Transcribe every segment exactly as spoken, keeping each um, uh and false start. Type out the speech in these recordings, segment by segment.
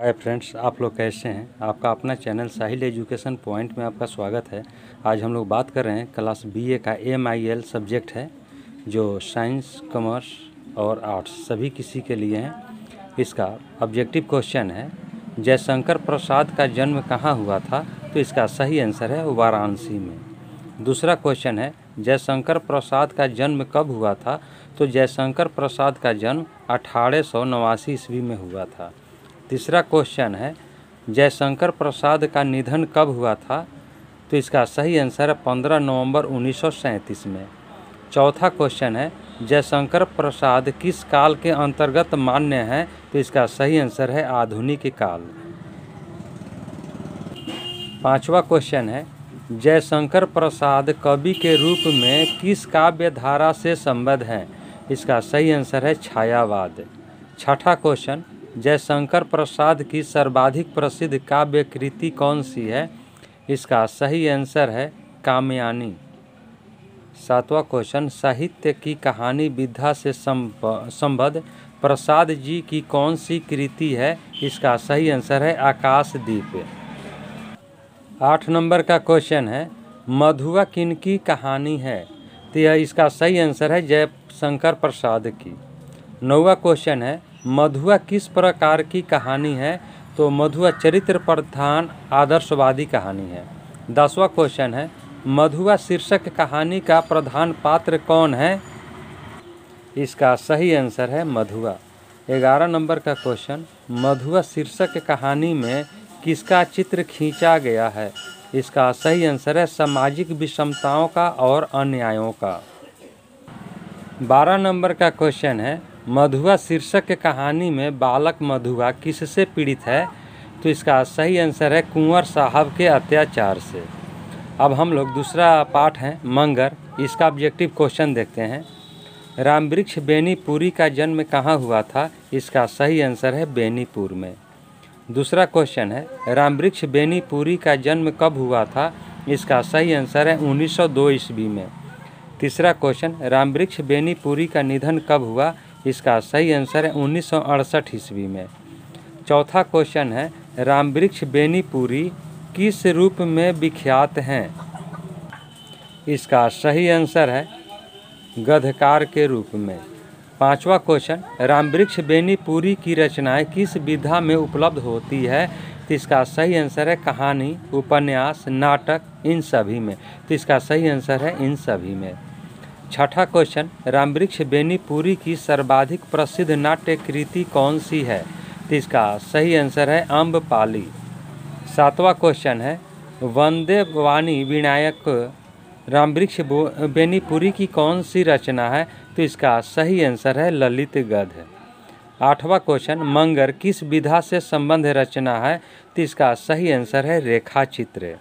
Hi friends, आप लोग कैसे हैं। आपका अपना चैनल साहिल एजुकेशन पॉइंट में आपका स्वागत है। आज हम लोग बात कर रहे हैं क्लास बीए का एम आई एल सब्जेक्ट है, जो साइंस, कॉमर्स और आर्ट्स सभी किसी के लिए हैं। इसका ऑब्जेक्टिव क्वेश्चन है, जयशंकर प्रसाद का जन्म कहाँ हुआ था। तो इसका सही आंसर है वाराणसी में। दूसरा क्वेश्चन है, जयशंकर प्रसाद का जन्म कब हुआ था। तो जयशंकर प्रसाद का जन्म अठारह सौ नवासी ईस्वी में हुआ था। तीसरा क्वेश्चन है, जयशंकर प्रसाद का निधन कब हुआ था। तो इसका सही आंसर है पंद्रह नवंबर उन्नीस सौ सैंतीस में। चौथा क्वेश्चन है, जयशंकर प्रसाद किस काल के अंतर्गत मान्य हैं। तो इसका सही आंसर है आधुनिक काल। पांचवा क्वेश्चन है, जयशंकर प्रसाद कवि के रूप में किस काव्य धारा से संबद्ध हैं। इसका सही आंसर है छायावाद। छठा क्वेश्चन, जयशंकर प्रसाद की सर्वाधिक प्रसिद्ध काव्य कृति कौन सी है। इसका सही आंसर है कामयानी। सातवां क्वेश्चन, साहित्य की कहानी विधा से संबद्ध प्रसाद जी की कौन सी कृति है। इसका सही आंसर है आकाशदीप। आठ नंबर का क्वेश्चन है, मधुआ किनकी कहानी है। तो यह इसका सही आंसर है जयशंकर प्रसाद की। नौवां क्वेश्चन है, मधुआ किस प्रकार की कहानी है। तो मधुआ चरित्र प्रधान आदर्शवादी कहानी है। दसवां क्वेश्चन है, मधुआ शीर्षक कहानी का प्रधान पात्र कौन है। इसका सही आंसर है मधुआ। ग्यारह नंबर का क्वेश्चन, मधुआ शीर्षक कहानी में किसका चित्र खींचा गया है। इसका सही आंसर है सामाजिक विषमताओं का और अन्यायों का। बारह नंबर का क्वेश्चन है, मधुआ शीर्षक कहानी में बालक मधुआ किससे पीड़ित है। तो इसका सही आंसर है कुंवर साहब के अत्याचार से। अब हम लोग दूसरा पाठ है मंगर, इसका ऑब्जेक्टिव क्वेश्चन देखते हैं। रामवृक्ष बेनीपुरी का जन्म कहाँ हुआ था। इसका सही आंसर है बेनीपुर में। दूसरा क्वेश्चन है, रामवृक्ष बेनीपुरी का जन्म कब हुआ था। इसका सही आंसर है उन्नीस सौ दो ईस्वी में। तीसरा क्वेश्चन, रामवृक्ष बेनीपुरी का निधन कब हुआ। इसका सही आंसर है उन्नीस सौ अड़सठ ईस्वी में। चौथा क्वेश्चन है, रामवृक्ष बेनीपुरी किस रूप में विख्यात हैं। इसका सही आंसर है गद्यकार के रूप में। पांचवा क्वेश्चन, रामवृक्ष बेनीपुरी की रचनाएं किस विधा में उपलब्ध होती है। तो इसका सही आंसर है कहानी, उपन्यास, नाटक, इन सभी में। तो इसका सही आंसर है इन सभी में। छठा क्वेश्चन, रामवृक्ष बेनीपुरी की सर्वाधिक प्रसिद्ध नाट्य कृति कौन सी है। तो इसका सही आंसर है अम्बपाली। सातवां क्वेश्चन है, वंदे वाणी विनायक रामवृक्ष बेनीपुरी की कौन सी रचना है। तो इसका सही आंसर है ललित गद्य। आठवां क्वेश्चन, मंगर किस विधा से संबंध रचना है। तो इसका सही आंसर है रेखा चित्र।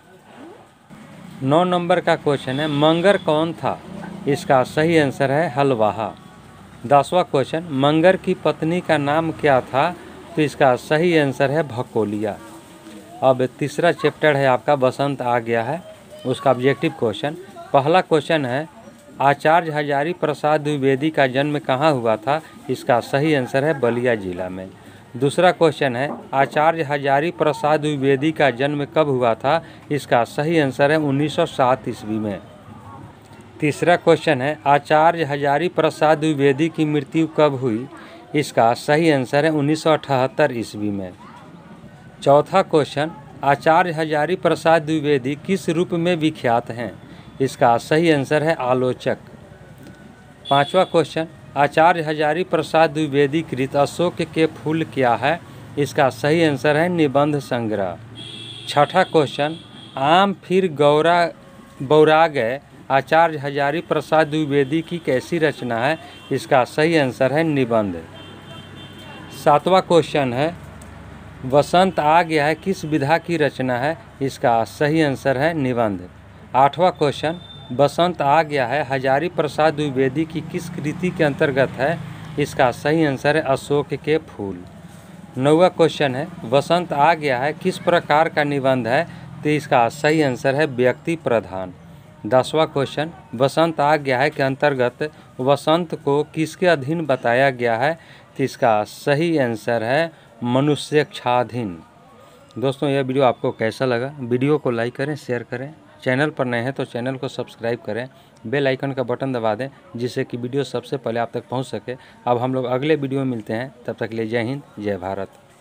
नौ नंबर का क्वेश्चन है, मंगर कौन था। इसका सही आंसर है हलवाहा। दसवां क्वेश्चन, मंगर की पत्नी का नाम क्या था। तो इसका सही आंसर है भकोलिया। अब तीसरा चैप्टर है आपका बसंत आ गया है, उसका ऑब्जेक्टिव क्वेश्चन। पहला क्वेश्चन है, आचार्य हजारी प्रसाद द्विवेदी का जन्म कहाँ हुआ था। इसका सही आंसर है बलिया जिला में। दूसरा क्वेश्चन है, आचार्य हजारी प्रसाद द्विवेदी का जन्म कब हुआ था। इसका सही आंसर है उन्नीस सौ सात ईस्वी में। तीसरा क्वेश्चन है, आचार्य हजारी प्रसाद द्विवेदी की मृत्यु कब हुई। इसका सही आंसर है उन्नीस सौ अठहत्तर ईस्वी में। चौथा क्वेश्चन, आचार्य हजारी प्रसाद द्विवेदी किस रूप में विख्यात हैं। इसका सही आंसर है आलोचक। पांचवा क्वेश्चन, आचार्य हजारी प्रसाद द्विवेदी कृत अशोक के फूल क्या है। इसका सही आंसर है निबंध संग्रह। छठा क्वेश्चन, आम फिर गौरा बौरा गए आचार्य हजारी प्रसाद द्विवेदी की कैसी रचना है। इसका सही आंसर है निबंध। सातवां क्वेश्चन है, बसंत आ गया है किस विधा की रचना है। इसका सही आंसर है निबंध। आठवां क्वेश्चन, बसंत आ गया है हजारी प्रसाद द्विवेदी की किस कृति के अंतर्गत है। इसका सही आंसर है अशोक के फूल। नौवां क्वेश्चन है, बसंत आ गया है किस प्रकार का निबंध है। तो इसका सही आंसर है व्यक्ति प्रधान। दसवां क्वेश्चन, बसंत आ गया है के अंतर्गत वसंत को किसके अधीन बताया गया है। तो इसका सही आंसर है मनुष्यक्षाधीन। दोस्तों यह वीडियो आपको कैसा लगा? वीडियो को लाइक करें, शेयर करें। चैनल पर नए हैं तो चैनल को सब्सक्राइब करें, बेल आइकन का बटन दबा दें जिससे कि वीडियो सबसे पहले आप तक पहुंच सके। अब हम लोग अगले वीडियो में मिलते हैं, तब तक के लिए जय हिंद, जय भारत।